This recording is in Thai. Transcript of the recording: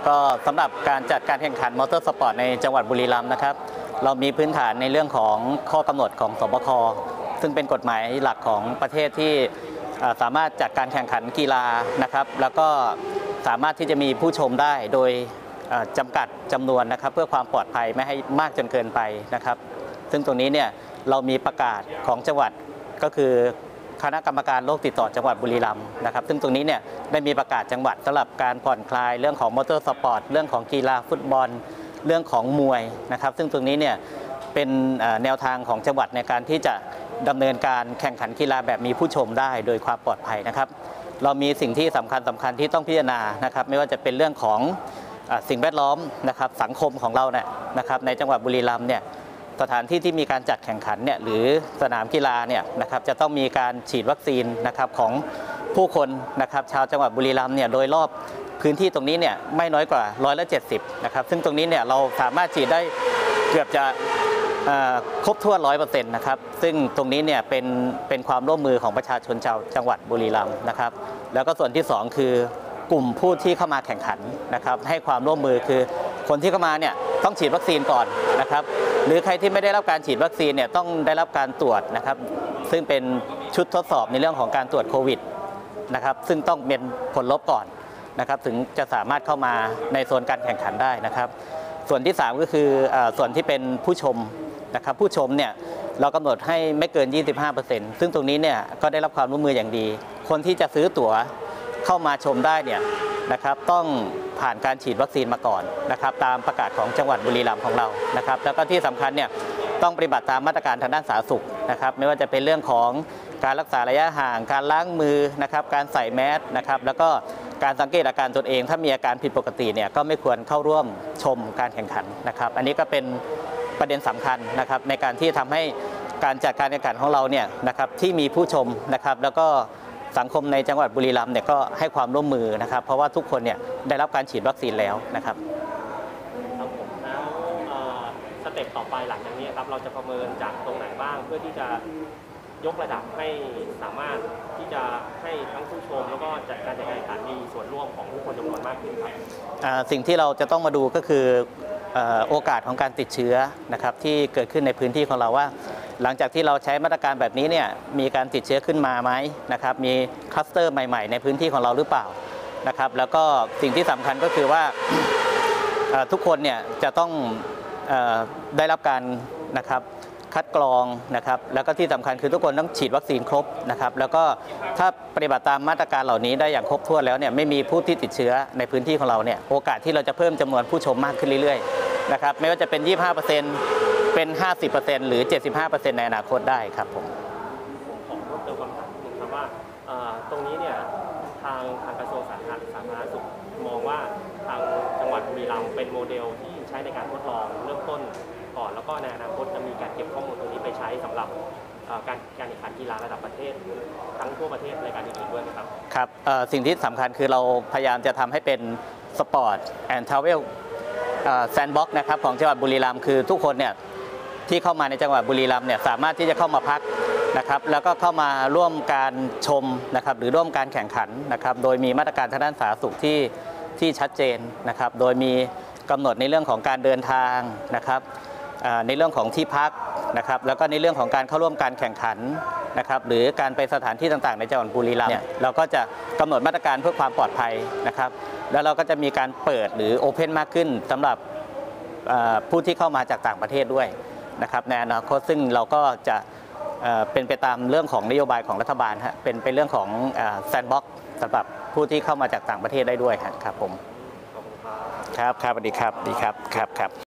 ก็สำหรับการจัดการแข่งขันมอเตอร์สปอร์ตในจังหวัดบุรีรัมย์นะครับเรามีพื้นฐานในเรื่องของข้อกำหนดของสบคซึ่งเป็นกฎหมายหลักของประเทศที่สามารถจัดการแข่งขันกีฬานะครับแล้วก็สามารถที่จะมีผู้ชมได้โดยจำกัดจำนวนนะครับเพื่อความปลอดภัยไม่ให้มากจนเกินไปนะครับซึ่งตรงนี้เนี่ยเรามีประกาศของจังหวัดก็คือคณะกรรมการโรคติดต่อจังหวัดบุรีรัมย์นะครับซึ่งตรงนี้เนี่ยได้มีประกาศจังหวัดสำหรับการผ่อนคลายเรื่องของมอเตอร์สปอร์ตเรื่องของกีฬาฟุตบอลเรื่องของมวยนะครับซึ่งตรงนี้เนี่ยเป็นแนวทางของจังหวัดในการที่จะดำเนินการแข่งขันกีฬาแบบมีผู้ชมได้โดยความปลอดภัยนะครับเรามีสิ่งที่สำคัญที่ต้องพิจารณานะครับไม่ว่าจะเป็นเรื่องของสิ่งแวดล้อมนะครับสังคมของเราเนี่ยนะครับในจังหวัดบุรีรัมย์เนี่ยสถานที่ที่มีการจัดแข่งขันเนี่ยหรือสนามกีฬาเนี่ยนะครับจะต้องมีการฉีดวัคซีนนะครับของผู้คนนะครับชาวจังหวัดบุรีรัมย์เนี่ยโดยรอบพื้นที่ตรงนี้เนี่ยไม่น้อยกว่า170นะครับซึ่งตรงนี้เนี่ยเราสามารถฉีดได้เกือบจะครบถ้วน100%นะครับซึ่งตรงนี้เนี่ยเป็นความร่วมมือของประชาชนชาวจังหวัดบุรีรัมย์นะครับแล้วก็ส่วนที่2คือกลุ่มผู้ที่เข้ามาแข่งขันนะครับให้ความร่วมมือคือคนที่เข้ามาเนี่ยต้องฉีดวัคซีนก่อนนะครับหรือใครที่ไม่ได้รับการฉีดวัคซีนเนี่ยต้องได้รับการตรวจนะครับซึ่งเป็นชุดทดสอบในเรื่องของการตรวจโควิดนะครับซึ่งต้องเป็นผลลบก่อนนะครับถึงจะสามารถเข้ามาในโซนการแข่งขันได้นะครับส่วนที่3ก็คือส่วนที่เป็นผู้ชมนะครับผู้ชมเนี่ยเรากำหนดให้ไม่เกิน 25% ซึ่งตรงนี้เนี่ยก็ได้รับความร่วมมืออย่างดีคนที่จะซื้อตั๋วเข้ามาชมได้เนี่ยนะครับต้องผ่านการฉีดวัคซีนมาก่อนนะครับตามประกาศของจังหวัดบุรีรัมย์ของเรานะครับแล้วก็ที่สำคัญเนี่ยต้องปฏิบัติตามมาตรการทางด้านสาธารณสุขนะครับไม่ว่าจะเป็นเรื่องของการรักษาระยะห่างการล้างมือนะครับการใส่แมสนะครับแล้วก็การสังเกตอาการตนเองถ้ามีอาการผิดปกติเนี่ยก็ไม่ควรเข้าร่วมชมการแข่งขันนะครับอันนี้ก็เป็นประเด็นสำคัญนะครับในการที่ทำให้การจัดการแข่งขันของเราเนี่ยนะครับที่มีผู้ชมนะครับแล้วก็สังคมในจังหวัดบุรีรัมย์เนี่ยก็ให้ความร่วมมือนะครับเพราะว่าทุกคนเนี่ยได้รับการฉีดวัคซีนแล้วนะครับครับผมแล้วสเต็ปต่อไปหลังจากนี้ครับเราจะประเมินจากตรงไหนบ้างเพื่อที่จะยกระดับให้สามารถที่จะให้ทั้งผู้ชมแล้วก็จัดการแข่งขันมีส่วนร่วมของผู้คนจำนวนมากขึ้นครับสิ่งที่เราจะต้องมาดูก็คือโอกาสของการติดเชื้อนะครับที่เกิดขึ้นในพื้นที่ของเราว่าหลังจากที่เราใช้มาตรการแบบนี้เนี่ยมีการติดเชื้อขึ้นมาไหมนะครับมีคลัสเตอร์ใหม่ๆในพื้นที่ของเราหรือเปล่านะครับแล้วก็สิ่งที่สำคัญก็คือว่าทุกคนเนี่ยจะต้องได้รับการนะครับคัดกรองนะครับแล้วก็ที่สำคัญคือทุกคนต้องฉีดวัคซีนครบนะครับแล้วก็ถ้าปฏิบัติตามมาตรการเหล่านี้ได้อย่างครบถ้วนแล้วเนี่ยไม่มีผู้ที่ติดเชื้อในพื้นที่ของเราเนี่ยโอกาสที่เราจะเพิ่มจำนวนผู้ชมมากขึ้นเรื่อยๆนะครับไม่ว่าจะเป็น 25%เป็น 50% หรือ 75% ในอนาคตได้ครับผมขอเพิ่มเติมคำถามนึงครับว่าตรงนี้เนี่ยทางกระทรวงสาธารณสุขมองว่าทางจังหวัดบุรีรัมย์เป็นโมเดลที่ใช้ในการทดลองเริ่มต้นก่อนแล้วก็ในอนาคตจะมีการเก็บข้อมูลตรงนี้ไปใช้สำหรับการแข่งขันกีฬาระดับประเทศทั้งทั่วประเทศในการอื่นๆด้วยนะครับครับสิ่งที่สำคัญคือเราพยายามจะทำให้เป็นสปอร์ตแอนด์ทราเวลแซนด์บ็อกซ์นะครับของจังหวัดบุรีรัมย์คือทุกคนเนี่ยที่เข้ามาในจังหวัดบุรีรัมย์เนี่ยสามารถที่จะเข้ามาพักนะครับแล้วก็เข้ามาร่วมการชมนะครับหรือร่วมการแข่งขันนะครับโดยมีมาตรการทางด้านสาธารณสุขที่ชัดเจนนะครับโดยมีกำหนดในเรื่องของการเดินทางนะครับในเรื่องของที่พักนะครับแล้วก็ในเรื่องของการเข้าร่วมการแข่งขันนะครับหรือการไปสถานที่ต่างๆในจังหวัดบุรีรัมย์เนี่ยเราก็จะกำหนดมาตรการเพื่อความปลอดภัยนะครับแล้วเราก็จะมีการเปิดหรือโอเพนมากขึ้นสำหรับผู้ที่เข้ามาจากต่างประเทศด้วยนะครับในอนาคตซึ่งเราก็จะเป็นไปตามเรื่องของนโยบายของรัฐบาลฮะเป็นเรื่องของแซนด์บ็อกซ์สำหรับผู้ที่เข้ามาจากต่างประเทศได้ด้วยครับผมขอบคุณครับครับสวัสดีครับดีครับครับ